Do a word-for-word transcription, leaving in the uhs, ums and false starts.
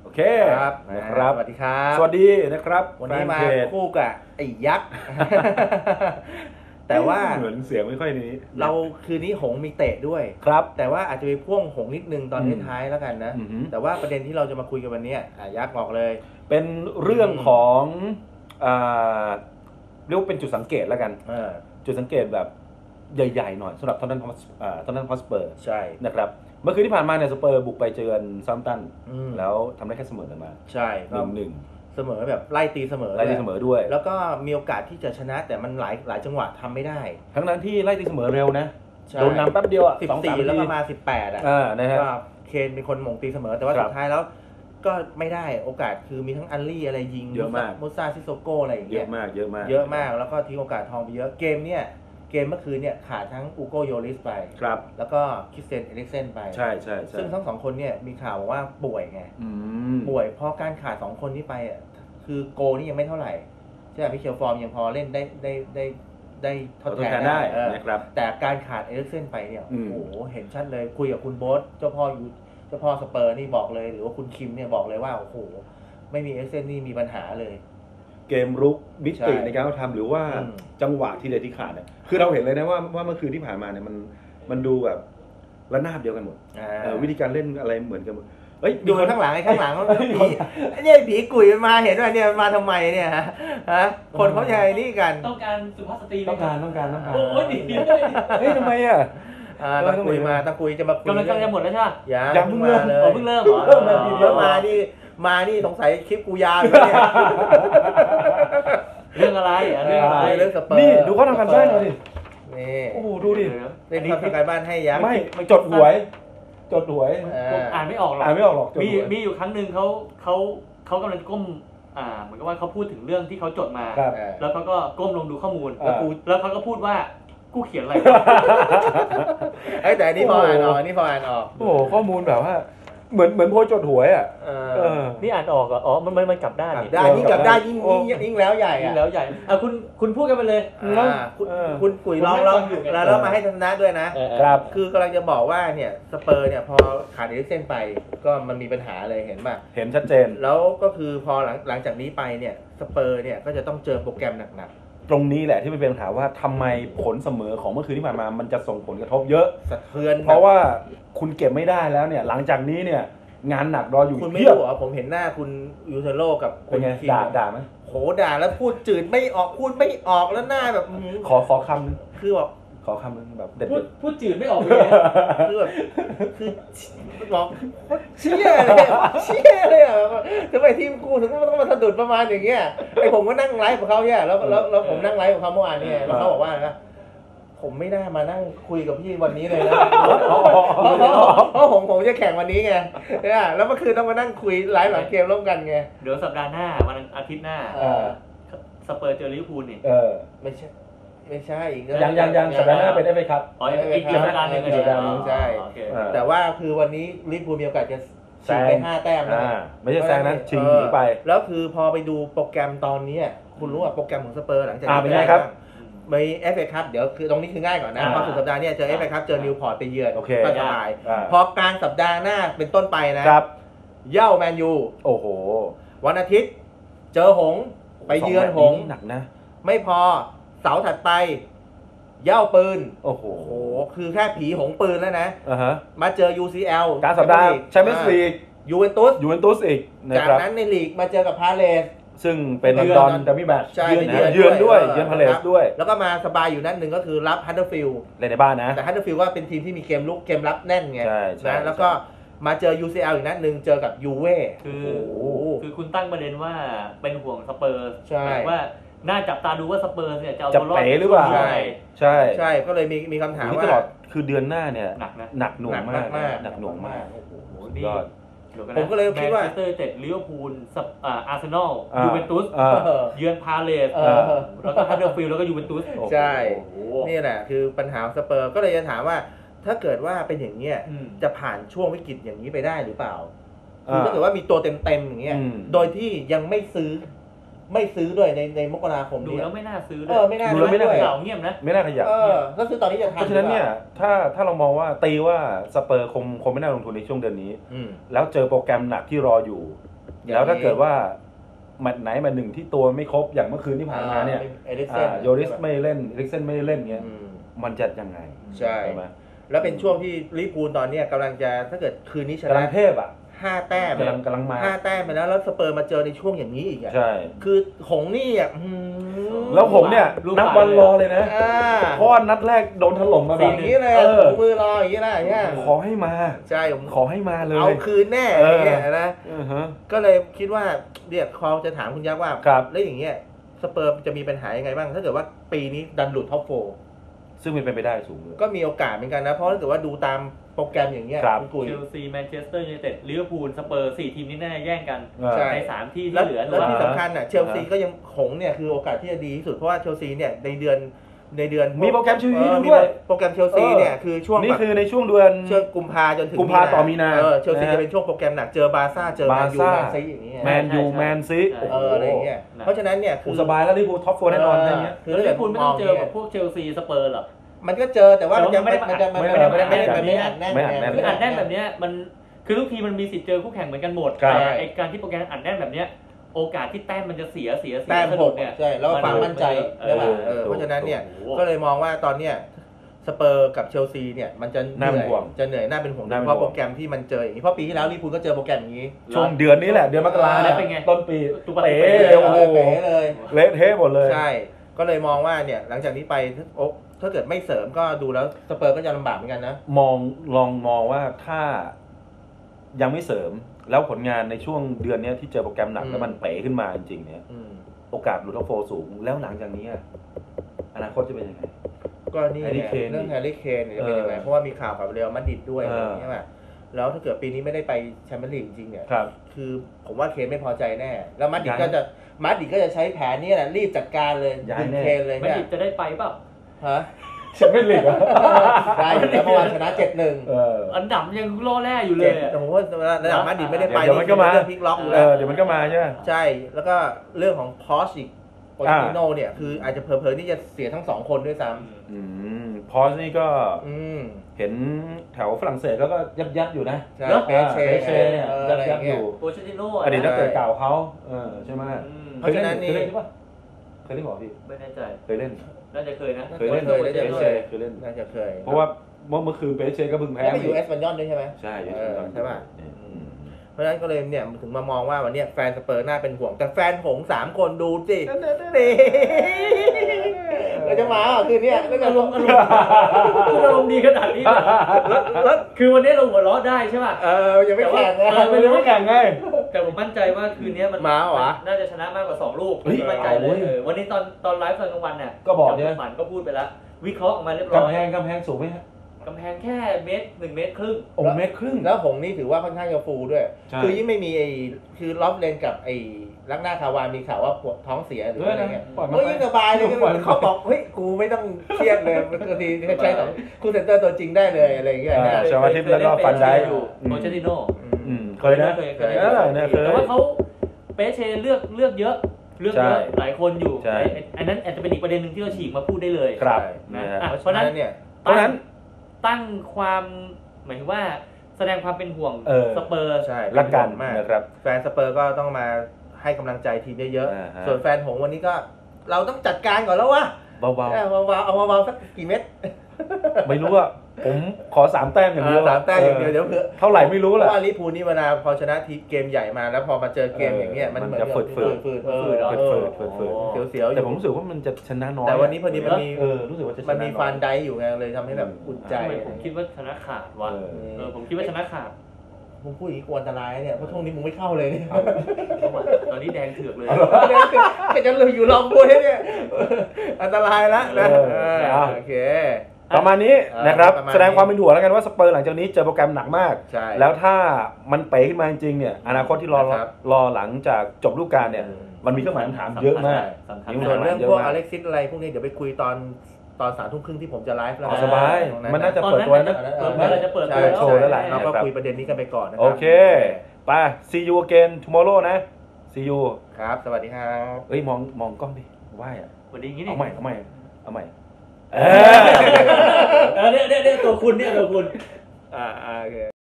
เคครับนะครับสวัสดีครับสวัสดีนะครับวันนี้มาคู่กับไอ้ยักษ์ แต่ว่าเหมือนเสียงไม่ค่อยนี้เราคืนนี้หงมีเตะด้วยครับแต่ว่าอาจจะไปพ่วงหงนิดนึงตอนท้ายๆแล้วกันนะอือหือแต่ว่าประเด็นที่เราจะมาคุยกันวันนี้อ่ะยักษ์บอกเลยเป็นเรื่องของอ่าเรียกว่าเป็นจุดสังเกตแล้วกันเออจุดสังเกตแบบใหญ่ๆหน่อยสำหรับทอนนันทอนนันฮอสเปอร์ใช่นะครับเมื่อคืนที่ผ่านมาเนี่ยสเปอร์บุกไปเจอซัมตันอืมแล้วทำได้แค่เสมอกันมาใช่หนึ่งหนึ่งเสมอแบบไล่ตีเสมอไล่ตีเสมอด้วยแล้วก็มีโอกาสที่จะชนะแต่มันหลายหลายจังหวะทำไม่ได้ทั้งนั้นที่ไล่ตีเสมอเร็วนะใช่โดนนำแป๊บเดียวอ่ะสิบสองสามสี่แล้วก็นาทีมาสิบแปดอ่ะอ่านะฮะก็เคนเป็นคนหม่งตีเสมอแต่ว่าครับสุดท้ายแล้วก็ไม่ได้โอกาสคือมีทั้งอัลลี่อะไรยิงเยอะมากมุซาซิโซโก้อะไรอย่างเยเงี้ยอะมากเยอะมากเยอะมากแล้วก็ทิ้งโอกาสทองไปเยอะเกมเนี่ยเกมเมื่อคืนเนี่ยขาดทั้งอูโกโยริสไปครับแล้วก็คริสเตนเอริกเซนไปใช่ใช่ใช่ซึ่งทั้งสองคนเนี่ยมีข่าวว่าป่วยไงอืมป่วยเพราะการขาดสองคนนี้ไปอ่ะคือโกนี่ยังไม่เท่าไหร่ใช่ไหมพี่เชลฟอร์มยังพอเล่นได้ได้ได้ได้ทดทดแทแทนนได้เออนะครับแต่การขาดเอริกเซนไปเนี่ยอืโอ้มโหเห็นชัดเลยคุยกับคุณโบ๊ทเจ้าพ่ออยู่เจ้าพ่อสเปอร์นี่บอกเลยหรือว่าคุณคิมเนี่ยบอกเลยว่าโอ้โหไม่มีเอริกเซนนี่มีปัญหาเลยเกมรุกมิติใช่ในการทำหรือว่าอืมจังหวะที่เด็ดที่ขาดเนี่ยคือเราเห็นเลยนะว่าว่าเมื่อคืนที่ผ่านมาเนี่ยมันมันดูแบบระนาบเดียวกันหมดอ่าเออวิธีการเล่นอะไรเหมือนกันหมดเฮ้ยดูข้างหลังไอ้ข้างหลังผีเนี่ยผีกุ๋ยมันมาเห็นว่าเนี่ยมาทำไมเนี่ยฮะฮะคนเขาจะไอ้นี่กันต้องการสุภาพสตรีไหมต้องการต้องการต้องการโอ้ยดีเลยเฮ้ยทำไมอ่ะอ่าตะกุยมาตะกุยจะมาคุยกำลังกำลังจะหมดแล้วใช่ไหมยังยังเพิ่งเริ่มเลยอ๋อเพิ่งเริ่มเหรอเริ่มเลยทีเดีแล้ยววมานี่มานี่สงสัยคลิปกูยาวอยู่เนี่ยเรื่องอะไรอ่ะเรื่องอะไรเรื่องสเปอร์นี่ดูเขาทำกันบ้านหน่อยดินี่โอ้โหดูดิเล่นทำการบ้านให้ยักษ์ไม่ไม่จดหวย จดหวยผมอ่านไม่ออกหรอกอ่านไม่ออกหรอกจดมีหวยมีอยู่ครั้งหนึ่งเขาเขาเขากำลังก้มอ่าเหมือนกับว่าเขาพูดถึงเรื่องที่เขาจดมาครับแล้วเขาก็ก้มลงดูข้อมูลอ่าแล้วกูแล้วเขาก็พูดว่ากูเขียนอะไรไอ้ยแต่อันนี่พออ่านออกอันนี่พออ่านออกโอ้โหข้อมูลแบบว่า เหมือนเหมือนโพยจดหวยอ่ะเอเอออนี่อ่านออกเหรออ๋อมันมันมันกลับด้านนี่ได้ยิ่งกลับได้ยิ่งยิ่งยิ่งแล้วใหญ่ยิ่อะงแล้วใหญ่อ่ะคุณคุณพูดกันไปเลยอ่าคุณเออคุณกุ๋ยลองคุณลองไม่ฟังอยู่ไงแล้วแล้วมาให้ทัศนะด้วยนะเออเออครับคือกำลังจะบอกว่าเนี่ยสเปอร์เนี่ยพอขาดเอริกเซนไปก็มันมีปัญหาเลยเห็นป่ะเห็นชัดเจนแล้วก็คือพอหลังหลังจากนี้ไปเนี่ยสเปอร์เนี่ยก็จะต้องเจอโปรแกรมหนักตรงนี้แหละที่มันเป็นปัญหาว่าทำไมผลเสมอของเมื่อคืนที่ผ่านมามันจะส่งผลกระทบเยอะๆสะเทือนเพราะว่าคุณเก็บไม่ได้แล้วเนี่ย หลังจากนี้เนี่ย งานหนักรออยู่คุณไม่เพียบรู้เหรอผมเห็นหน้าคุณยูเทโร่กับเป็คุนณไงคิมด่าด่าไหมโหด่าแล้วพูดจืดไม่ออกพูดไม่ออกแล้วหน้าแบบอื้อหือขอขอคำนึงคือแบบขอคำนึงแบบเด็ดพูดๆพูดจืดไม่ออกเลยเนี่ยคือแบบคือบอกเชี่ยเลยอะเชี่ยเลยอะทำไมทีมกูถึงต้องมาสะดุดประมาณอย่างเงี้ยไอผมก็นั่งไลฟ์กับเขาเนี่ยแล้วแล้วแล้วผมนั่งไลฟ์กับเขาเมื่อวานเนี่ยแล้วเขาบอกว่านะผมไม่น่ามานั่งคุยกับพี่วันนี้เลยนะเพราะเพราะเพราะผมผมจะแข่งวันนี้ไงเนี่ยแล้วเมื่อคืนต้องมานั่งคุยไลฟ์หลังเกมร่วมกันไงเดี๋ยวสัปดาห์หน้าวันอาทิตย์หน้าเออสเปอร์เจอลิเวอร์พูลนี่เออไม่ใช่ไม่ใช่อีกยังยังยังสัปดาห์หน้าเป็นได้ไหมครับอ๋ออีกอีกสัปดาห์หนึงอีกสัปดาห์หนึ่งใช่โอเคอ่าแต่ว่าคือวันนี้ลิเวอร์พูลมีโอกาสจะชิงไปห้าแต้มนะอ่าไม่ใช่แซงนะชิงหนีไปแล้วคือพอไปดูโปรแกรมตอนนี้คุณรู้ว่าโปรแกรมของสเปอร์หลังจากอ่าเป็นไงครับมีเอฟเอคัพเดี๋ยวคือตรงนี้คือง่ายก่อนนะอ่าพอสุดสัปดาห์เนี้เจอเอฟเอคัพเจอนิวพอร์ตไปเยือนโอเคก็สบายอ่าพอกลางสัปดาห์หน้าเป็นต้นไปนะครับ เย่าแมนยูโอ้โหวันอาทิตย์ เจอหงส์ไปเยือนหงส์หนักนะไม่พอเสาร์ถัดไปเย่าปืนโอ้โหโอ้โหคือแค่ผีหงส์ปืนแล้วนะอ่าฮะมาเจอ ยู ซี แอลกลารสัปดาห์แชมเปี้ยนส์ลีกยูเวนตุสยูเวนตุสอีกนะจากครับนั้นในลีกมาเจอกับพาเลสซึ่งเป็นลอนดอนดัมมี่แมตช์ใช่เยือนไปนะเยือนด้วยเยือนพาเลคสรับด้วยแล้วก็มาสบายอยู่นัดหนึ่งก็คือรับฮัตเตอร์ฟิลด์เล่นในบ้านนะแต่ฮัตเตอร์ฟิลด์ก็เป็นทีมที่มีเกมลุกเกมรับแน่นไงใช่ใช่นะแล้วก็มาเจอ ยู ซี แอล อีกนัดหนึ่งเจอกับยูเว่คือโอ้โหคือคุณตั้งประเด็นว่าเป็นห่วงสเปอร์ใช่แบบว่าน่าจับตาดูว่าสเปอร์เนี่ยจะเอาจะตัวรอดเป๋หรือเปล่าใช่ใช่ใช่ก็เลยมีมีคำถามนี่ว่าตลอดคือเดือนหน้าเนี่ยหนักนะหนักหน่วงมากมากหนักหน่วงมากโอ้โหสุดยอดเดี๋ยวกันผมนะก็เลยคิดว่าแมนเชสเตอร์ยูไนเต็ดลิเวอร์พูลสัปอ่าอาร์เซนอลอ่ายูเวนตุสอ่าเออเยือนพาเลสเออแล้วก็ฮัตเดอร์ฟิลด์แล้วก็ยูเวนตุสใช่โอ้โหนี่แหละคือปัญหาของสเปอร์ก็เลยจะถามว่า ถ้าเกิดว่าเป็นอย่างเงี้ยอืมจะผ่านช่วงวิกฤตอย่างนี้ไปได้หรือเปล่าอ่าคือถ้าเกิดว่ามีตัวเต็มๆอย่างเงี้ยอืมโดยที่ยังไม่ซื้อไม่ซื้อด้วยในในมกราคมดูนี้แล้วไม่น่าซื้อด้เอวยอไม่น่าดูแล้วไม่น่าด้วยเหล่าเงียบนะไม่น่าขยับเออก็คือตอนนี้จะเพทำราะฉะนั้นเนี่ยหรือปล่ถ้าถ้าเรามองว่าตีว่าสเปอร์คงคงไม่น่าลงทุนในช่วงเดือนนี้อืมแล้วเจอโปรแกรมหนักที่รออยู่แล้วถ้าเกิดว่าแมตช์ไหนแมตช์หนึ่งที่ตัวไม่ครบอย่างเมื่อคืนที่ผ่านมาเนี่ยเอริกเซ่นโยริสไม่เล่นเอริกเซนไม่เล่นเงี้ยอืมมันจะยังไงใช่ไหมแล้วเป็นช่วงที่ลิเวอร์พูลตอนเนี้ยกำลังจะถ้าเกิดคืนนี้ชกำลันะงเทพอ่ะห้าแต้มกำลังกำลังมาห้าแต้มไปแล้วแล้วสเปอร์มาเจอในช่วงอย่างนี้อีกอ่ะใช่คือหงส์นี่อ่ะอื้อหือแล้วผมเนี่ยลูกนับปลายวันรอเลยนะอ่าเพราะว่านัดแรกโดนถล่มมาแบสิ่บงนี้เลยเออะอถุงมือรออย่างนี้นะเนี่ยขอให้มาใช่ผมขอให้มาเลยเอาคืนแน่เออเนี่ยนะอือฮะก็เลยคิดว่าเดี๋ยวเขาจะถามคุณยักษ์ว่าครับแล้วอย่างเงี้ยสเปอร์จะมีปัญหายังไงบ้าง ถ้าเกิดว่าปีนี้ดันหลุดท็อปโฟร์ซึ่งมันเป็นไปได้สูงเลยก็มีโอกาสเหมือนกันนะ เพราะถ้าเกิดว่าดูตามโปรแกรมอย่างเงี้ยครับณกุยเชลซีแมนเชสเตอร์ยูไนเต็ดลิเวอร์พูลสเปอร์สี่ทีมนี้แน่แย่งกันเออใช่ในสามที่แล้วที่เหลือแล้วที่หรือว่าสำคัญอ่ะเชลซีก็ยังหงส์เนี่ยคือโอกาสที่จะดีที่สุดเพราะว่าเชลซีเนี่ยในเดือนในเดือนมีโปรแกรมเชลซีเออด้วยมีโปรแกรมเชลซีเนี่ยคือช่วงนี่แบบคือในช่วงเดือนช่วงกุมภาจนถึงกุมภาต่อมีนาเออเชลซีนะฮะจะเป็นช่วงโปรแกรมหนักเจอบาร์ซ่าเจอแมนยูบาร์แมซ่านซีอย่างเงี้ยแมนยูแมนซีเอออะไรอย่างเงี้ยเพราะฉะนั้นเนี่ยคืโอ้อสบายแล้วลิเวอร์พูลท็อปโฟร์แน่นอนอะไรเงี้ยคือแล้วถ้าลิเกิเวดอร์พูลไม่ต้องเจอมกับพวกเชลซีสเปอร์หรอกมันก็เจอแต่ว่ามันจะไม่ได้มันจะมันไม่ไม่ได้ไม่ได้ไม่ได้มันไม่อัดแน่นไม่อัดแน่นคืออัดแน่นแบบเนี้ยมันคือทุกทีมันมีสิทธิ์เจอคู่แข่งเหมือนกันหมดครับแต่ไอการที่โปรแกรมอัดแน่นแบบเนี้ยโอกาสที่แต้มมันจะเสียเสียเสียแต้มสะหดุกดเนี่ยใช่แล้วความมั่นใจเออใช่ป่ะเออเพราะฉะนั้นเนี่ยโอ้โหก็เลยมองว่าตอนเนี้ยสเปอร์กับเชลซีเนี่ยมันจะเหน่าเป็นื่นอยห่วงจะเหนื่อยน่าเป็นห่วงน่าเป็นเพราะห่วงโปรแกรมที่มันเจออย่างนี้เพราะปีที่แล้วลิเวอร์พูลก็เจอโปรแกรมอย่างนี้ช่วงเดือนนี้แหละเดือนมกราเนี่ยเป็นไงต้นปีตุบะเป๋เป๋เลยโอ้โหเป๋เลยเละเทะหมดเลยใช่ก็เลยมองว่าเนี่ยหลังจากนี้ไปโอ๊ะถ้าเกิดไม่เสริมก็ดูแล้วสเปอร์ก็จะลำบากเหมือนกันนะมองลองมองว่าถ้ายังไม่เสริมแล้วผลงานในช่วงเดือนเนี้ยที่เจอโปรแกรมหนักอืมแล้วมันเป๋ขึ้นมาจริงๆเนี่ยอืมโอกาสหลุดท็อปโฟร์สูงแล้วหลังจากนี้อะอนาคตจะเป็นยังไงก็นี่แฮร์รี่ไงเคนเรื่องแฮร์รี่เคนเนี่ยจะเป็นยังไงเออเพราะว่ามีข่าวกับเรอัลมาดริดด้วยเออออะไรอย่างเงี้ยป่ะแล้วถ้าเกิดปีนี้ไม่ได้ไปแชมเปี้ยนลีกจริงๆเนี่ยครับคือผมว่าเคนไม่พอใจแน่ แล้วมาดริดย้ายก็จะมาดริดก็จะใช้แผนนี้แหละรีบจัดการเลยย้ายดึงแน่เคนเลยไม่เนี่ยติดจะได้ไปเปล่าฮะแชมเปี้ยนลีกอะได้อยู่แล้วเมื่อวานชนะเจ็ดหนึ่งเอออันดับยังล่อแร่อยู่เลเจ็ยดอะโอ้โหระดับมาดริดไม่ได้ไปเดี๋ยวมันก็มาเรื่องพลิกล็อกอยู่เอแล้วอเดี๋ยวมันก็มาใช่ไหมใช่ แล้วก็เรื่องของพอชอีกโปรติโนเนี่ยคืออาจจะเผลอๆนี่จะเสียทั้งสองคนด้วยซ้อืมพอสนี่ก็ำอืมเห็นแถวฝรั่งเศสแล้วก็ยับยับๆอยู่นะใช่เนอะเปเชเปเช่เนี่ยเออยัอะบไรอยับย่างอเงี้ยยู่โปเชติโน่อดีตนักเตะใช่เก่าเขาเออใช่ไหมอืมเพราะฉะนั้นนี่เคยเล่นใช่ปะเคยเล่นหรอพี่ไม่แน่ใจเคยเล่นน่าจะเคยนะเคยเล่นเคยเล่นเปเคยเช่เล่นเคยเล่นน่าจะเคยเพราะว่าเมื่อเมื่อคืนเปเช่ก็เพิ่งแพ้แล้วไปอยู่เอสปันยอนด้วยใช่ไหมใช่อยู่เออใช่ปะอืมเพราะฉะนั้นก็เลยเนี่ยถึงมามองว่าวันเนี้ยแฟนสเปอร์น่าเป็นห่วง แต่แฟนหงส์สามคนดูสินี่เราจะมาเหรอคืนเนี้ยแล้วก็อารมณ์อารมณ์คุณอารมณ์ดีขนาดนี้เลยแล้วแล้วคือวันนี้เราหัวเราะได้ใช่ป่ะเออยังไม่แข่งนะเออไม่รู้ว่าแข่งไงแต่ผมมั่นใจว่าคืนนี้มันมาเหรอน่าจะชนะมากกว่าสองลูกเฮ้ยมั่นใจเลเอาเว้ยยเออวันนี้ตอนตอนไลฟ์ตอนกลางวันเนี่ยก็บอกเนี่ยฝันก็พูดไปแล้ว วิเคราะห์ออกมาเรียบร้อยกำแพงกำแพงสูงไหมฮะกำแพงแค่เมตรหนึ่งเมตรครึ่งโอ้เมตรครึ่งแล้วหงส์นี่ถือว่าค่อนข้างจะฟูด้วยใช่คือยิ่งไม่มีไอ้คือล็อบเลนกับไอ้ลักหน้าคาวานมีข่าวว่าปวดท้องเสียหรืออะไรเงี้ยปล่อยมันโอ้ยไปยิ่งสบายเลยปล่อยมันไปเขาบอกเฮ้ยกูไม่ต้องเครียดเลยบางทีใช้สองคู่เซนเตอร์ตัวจริงได้เลยอะไรเงี้ยอ่านะชาวอาทิตย์แล้วก็ฟันได้อยู่โปเชติโน่อืมเคยนะเคยเคยเออเนี่ยเคยแต่ว่าเขาเปเชเลือกเลือกเยอะเลือกเยอะใช่หลายคนอยู่ใช่ไอ้อันนั้นอาจจะเป็นอีกประเด็นหนึ่งที่เราฉีกมาพูดได้เลยครับนะนะฮะอ่ะเพราะฉะนั้นเนี่ยเพราะฉะนั้นตั้งความหมายถึงว่าแสดงความเป็นห่วงเออสเปอร์ใช่รักกันมากนะครับแฟนสเปอร์ก็ต้องมาให้กำลังใจทีมเยอะอ่าฮะๆส่วนแฟนหงส์วันนี้ก็เราต้องจัดการก่อนแล้ววะเบาเอาเบาๆเอาเบาๆสักกี่เม็ดๆ ไม่รู้อ่ะผมขอสามแต้มอย่างเดียวสามแต้มอย่างเดียวเดี๋ยวเผื่อเท่าไหร่ไม่รู้เพแหละราะว่าลิเวอร์พูลนี่เวลาพอชนะทีเกมใหญ่มาแล้วพอมาเจอเกมอย่างเงี้ยมันมันเหมือนจะฝืดๆฝืดๆเออฝืดๆเอเฟิอร์ดเฟิร์ดเฟิร์ดเสียวๆอแต่ยู่ผมรู้สึกว่ามันจะชนะน้อยแต่วันนี้พอดีมันมีเออรู้สึกว่าจะชนะมันมีอยฟันไดอยู่ไงเลยทำให้แบบอุ่นใจทำไมผมคิดว่าชนะขาดวะเออเออผมคิดว่าชนะขาดมึงพูดอย่างนี้กวนอันตรายเนี่ยเพราะช่วงนี้มึงไม่เข้าเลยเนี่ยตอนนี้แดงเถือกเลยแค่จะเลยอยู่ลองบวยเนี่ยอันตรายละนะเออเออเอาโอเคประมาณนี้เออนะครับประมาณนี้แสดงความเป็นห่วงแล้วกันว่าสเปอร์หลังจากนี้เจอโปรแกรมหนักมากใช่แล้วถ้ามันเป๋ขึ้นมาจริงๆเนี่ยอนาคตที่รอนะครับรอหลังจากจบฤดูกาลเนี่ยอืมมันมีเครื่องหมายคำถามเยอะมากสำคัญมีส่วนคำถามเรื่องเยอะพวกมากอเล็กซิสอะไรพวกนี้เดี๋ยวไปคุยตอนตอนสามทุ่มครึ่งที่ผมจะไลฟ์แล้วเอานะสบายตรงมันน่าจะตอนเปิดนั้นตัวอาจจะนะเปิดตัวอะไรจะเปิดตัวใช่โชว์แล้วล่ะเราก็นะครับคุยประเด็นนี้กันไปก่อนนะครัโอเค ไป see you again tomorrow นะ see you ครับ สวัสดีครับเอ้ยมองมองกล้องดิไหวอ่ะวันนี้อย่างนี้นี่เอาใหม่เอาใหม่เอาใหม่เออเออเนี่ยเนี่ยเนี่ยตัวคุณเนี่ยตัวคุณอ่าอ่าโอเค